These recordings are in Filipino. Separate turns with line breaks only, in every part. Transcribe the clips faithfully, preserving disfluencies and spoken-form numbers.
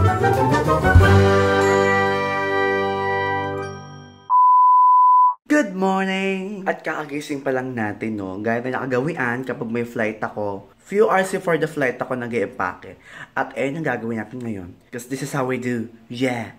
Good morning! At kakagising pa lang natin, no? Gaya na nakagawian kapag may flight ako. Few hours before the flight ako nag-e-empake. At ayun ang gagawin natin ngayon. Because this is how we do. Yeah!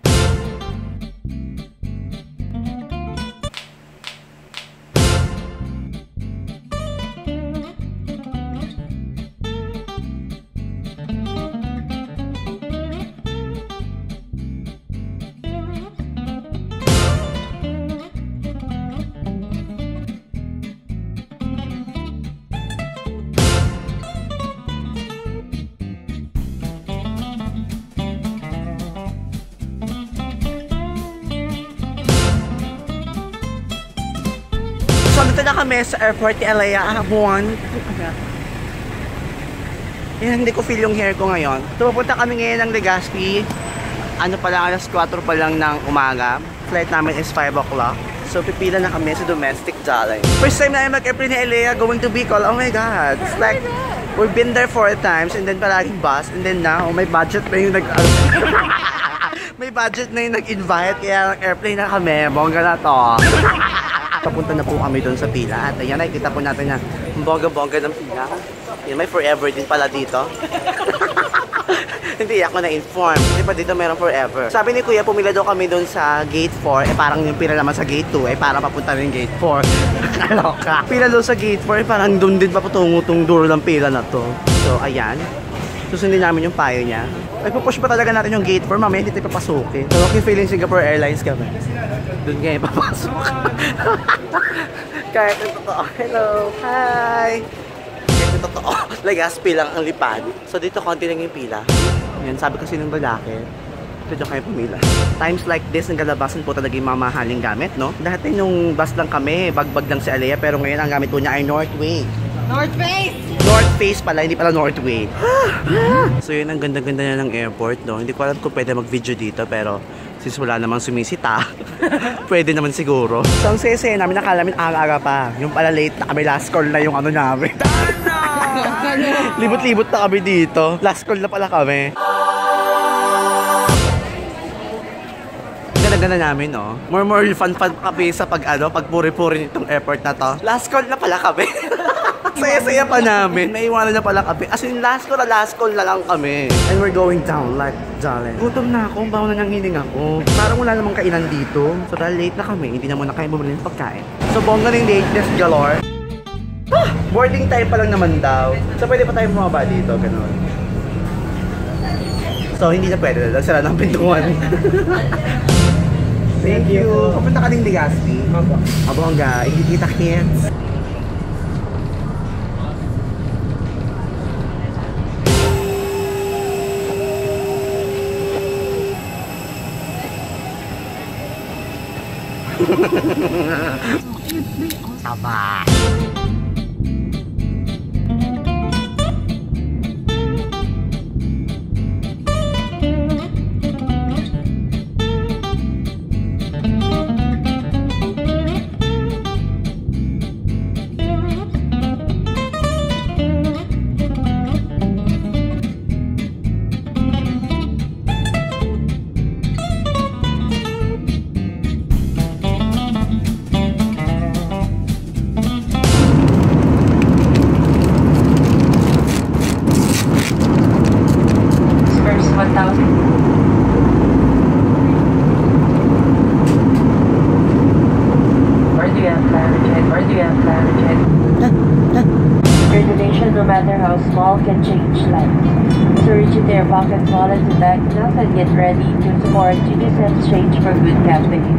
So, dito na kami sa airport ni Alea. Buwan. Yan, hindi ko feel yung hair ko ngayon. So, pupunta kami ngayon ng Legazpi. Ano pa lang, alas kwatro pa lang ng umaga. Flight namin is five o'clock. So, pipila na kami sa domestic darling. First time namin mag-airplane ni Alea going to Bicol. Oh my God. It's like, we've been there four times and then palaging bus. And then now, may budget na yung nag... may budget na yung nag-invite. Kaya airplane na kami. Bongga na to. Papunta na po kami doon sa pila at ayan, nakikita po natin na bongga-bongga ng pila. Yan, may forever din pala dito. Hindi ako na-inform. Hindi pa dito meron forever. Sabi ni Kuya, pumila daw kami doon sa gate four. Eh parang yung pila naman sa gate two. Eh parang papunta rin gate four. Kaloka. Pila doon sa gate four. Eh parang doon din papatungo tong duro ng pila na to. So ayan. Susundin namin yung payo niya. Ay, pupush pa talaga natin yung gate four. Mamaya hindi tayo papasukin. So, okay feeling Singapore Airlines kami. Doon nga yung papasok. Kahit yung totoo. Hello. Hi. Kahit yung totoo. Legazpi lang ang lipad. So, dito konti lang yung pila. Yan, sabi kasi ng lalaki. Dito kayo pumila. Times like this, nagkalabasan po talaga yung mamahaling gamit, no? Dati nung bus lang kami, bagbag lang si Alea. Pero ngayon, ang gamit po niya ay Northway.
North Face!
North Face pala, hindi pala Northway. So yun, ang ganda-ganda na ng airport, no? Hindi ko alam kung pwede mag-video dito, pero since wala namang sumisita, pwede naman siguro. So ang sese namin, nakala namin aga-aga pa. Yung pala late na kami, last call na yung ano namin. Libot-libot na kami dito. Last call na pala kami. Ganda-ganda namin, no? More more fun-fun kami sa pag ano, pag puri-puri nitong airport na to. Last call na pala kami. Saya-saya pa namin. Naiwanan na pala kami. As in, last call na last call na lang kami. And we're going down like darling. Gutom na ako. Bawa na nang hining ako. Parang wala namang kainan dito. So dahil late na kami, hindi na muna kayo bumili ng pagkain. So bongga ng lateness galore. Ah, boarding time pa lang naman daw. So pwede pa tayo bumaba dito. Ganun. So hindi na pwede. Nagsara ng pintuan. Thank you. Pupunta ka din Legazpi. Opo. Abongga. Hindi kita kids. Aba.
Your donation, no matter how small, can change life. So reach into your pocket, wallet, and bank account and get ready to support UNICEF's Change for Good campaign.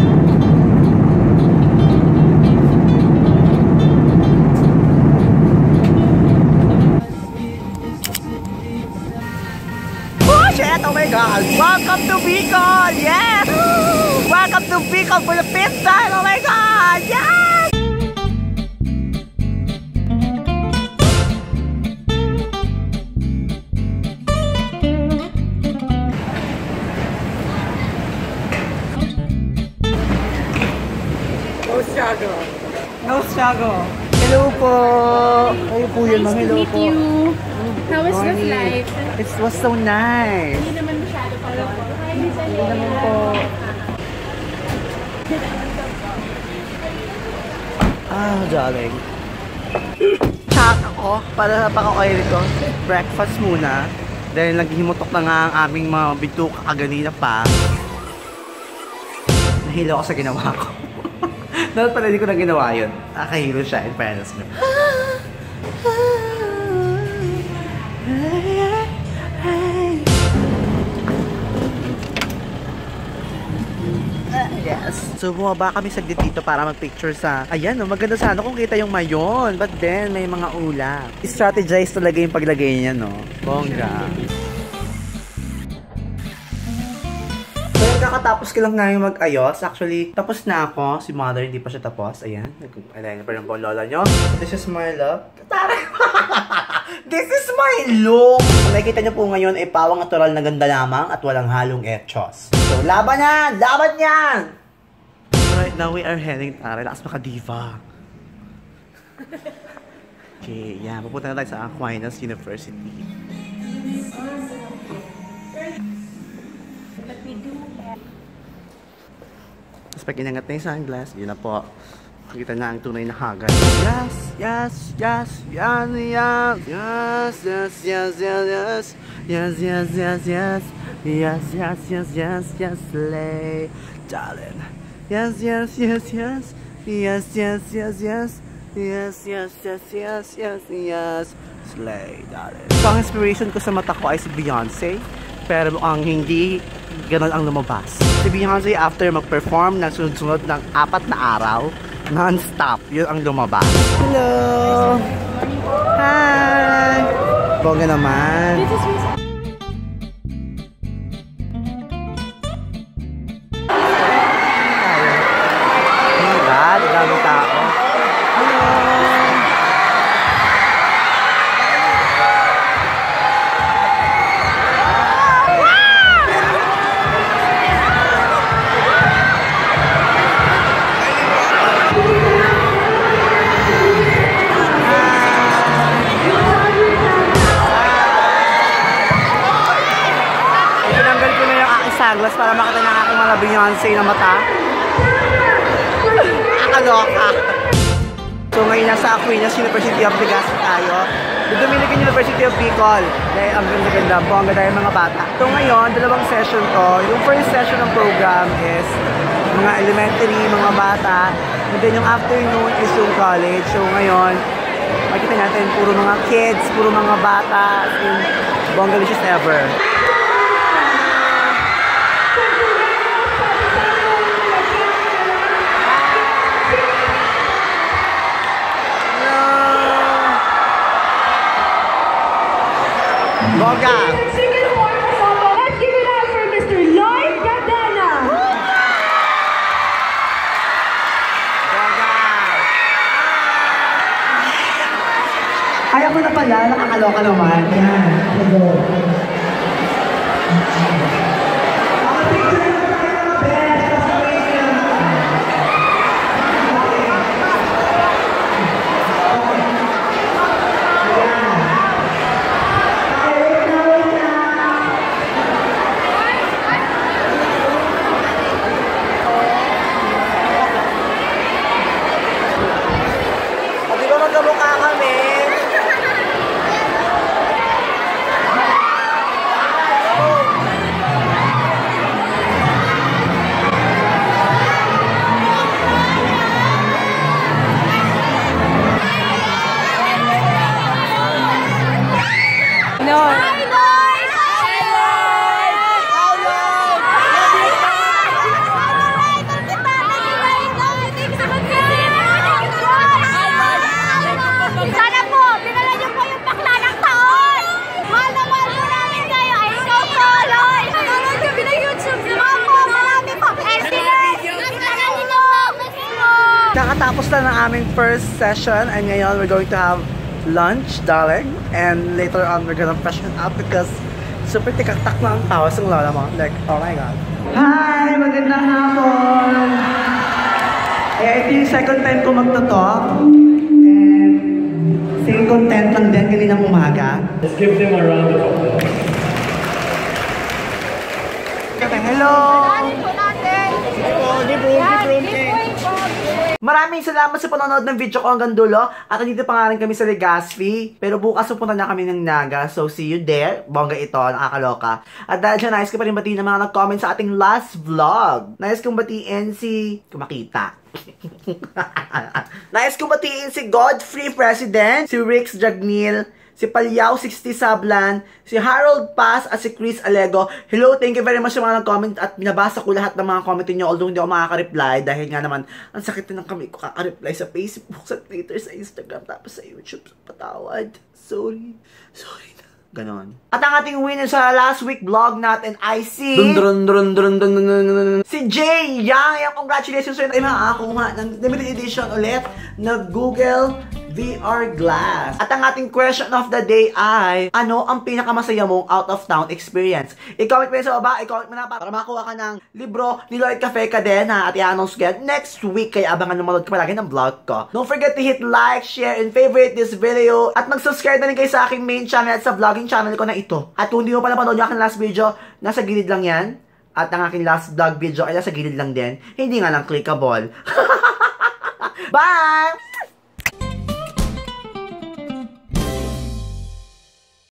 Oh my God! Welcome to Bicol! Yes! Welcome to Bicol for the fifth time! Oh my God! Yes!
No struggle. No struggle.
Hello po! Kayo po yun, ma'am. Hello po.
How was the flight?
It was so nice.
Hindi naman masyado pa
darling. Chak ako para napaka-oil ko. Breakfast muna. Dahil naghimutok na nga ang aming mga bituka kaganina pa. Nahilo ako sa ginawa ko. Dapat pala hindi ko na ginawa yun. Nakahilo siya in fairness mo. Yes. So bumaba kami saglit dito para mag-picture sa... Ayan, no, maganda sana kung kita yung mayon. But then, may mga ulap. Strategize talaga yung paglagay niya, no? Bongga. So yun, kakatapos ko lang nga yung mag-ayos. Actually, tapos na ako. Si mother, hindi pa siya tapos. Ayan. Ayan pa rin po ang lola nyo. This is my look. Taray! This is my look! Ang nakikita nyo po ngayon ay pawang natural na ganda lamang at walang halong etchos. So, laban yan! Laban yan! Right now, we are heading... Taray, lakas maka-diva. Okay, yan. Pupunta na tayo sa Aquinas University. Tapos pag inangat na yung sunglass, yun na po. Kita na ang tunay na hagad. Yes, yes, yes, yan, yan. Yes, yes, yes, yes, yes. Yes, yes, yes, yes. Yes, yes, yes, yes, yes, slay, darling. Yes, yes, yes, yes. Yes, yes, yes, yes. Yes, yes, yes, yes, yes, yes, slay, darling. So, ang inspiration ko sa mata ko ay si Beyonce. Pero ang hindi ganun ang lumabas. Si Beyonce after mag-perform ng sunod-sunod ng apat na araw, non-stop, yun ang lumabas. Hello! Hi! Bongga naman. Oh my God, dami tao. Hello! Sunglass para makita ng aking mga Beyonce na mata. Akaloka. So ngayon nasa Aquinas University of Legazpi tayo. The Dominican University of Bicol. Dahil ang ganda-ganda po, ang ganda yung mga bata. So ngayon, dalawang session to. Yung first session ng program is mga elementary, mga bata. And then yung afternoon is yung college. So ngayon, makikita natin puro mga kids, puro mga bata. Yung bongalicious ever. Bongga!
Let's give it up for Mister Lloyd Gadena!
Bongga! Ay, ako na pala, nakakaloka naman. Yan. Magkamukha kami. Kakatapos lang ng aming first session and ngayon we're going to have lunch, darling. And later on we're gonna freshen up because super tikak-tak na ang tawas ng lola mo. Like, oh my God. Hi! Magandang hapon! Eh, ito yung second time ko magto-talk. And same content lang din kaninang umaga.
Let's give them a round of applause.
Hello!
Natin po natin!
Give room, give room, give room. Maraming salamat sa panonood ng video ko hanggang dulo. At dito pa nga rin kami sa Legazpi. Pero bukas pupunta na kami ng Naga. So see you there. Bongga ito, nakakaloka. At dahil siya, nais ko pa rin batiin ng mga nag-comment sa ating last vlog. Nais kong batiin si... Kumakita. Nais kong batiin si Godfrey President, si Rix Jagnil, si Palyaw sixty Sablan, si Harold Paz, at si Chris Alego. Hello, thank you very much sa mga nag-comment at binabasa ko lahat ng mga comment niyo, although hindi ako makaka-reply dahil nga naman ang sakit na ng kamay ko kaka-reply sa Facebook, sa Twitter, sa Instagram, tapos sa YouTube. Patawad. Sorry. Sorry na. Ganon. At ang ating winner sa last week vlog natin ay si... Dun, dun, dun, dun, dun, dun, dun, dun, si Jay Yang. Yung congratulations sir. Ay makakakuha ng limited edition ulit na Google V R Glass. At ang ating question of the day ay, ano ang pinakamasaya mong out of town experience? I-comment mo yun sa baba, i-comment mo na para makakuha ka ng libro ni Lloyd Cafe Cadena at i-announce ko yan next week. Kaya abangan lumanood ka palagi ng vlog ko. Don't forget to hit like, share, and favorite this video. At mag-subscribe na rin kayo sa aking main channel at sa vlogging channel ko na ito. At kung hindi mo pa napanood yung aking last video, nasa gilid lang yan. At ang aking last vlog video ay nasa gilid lang din. Hindi nga lang clickable. Bye!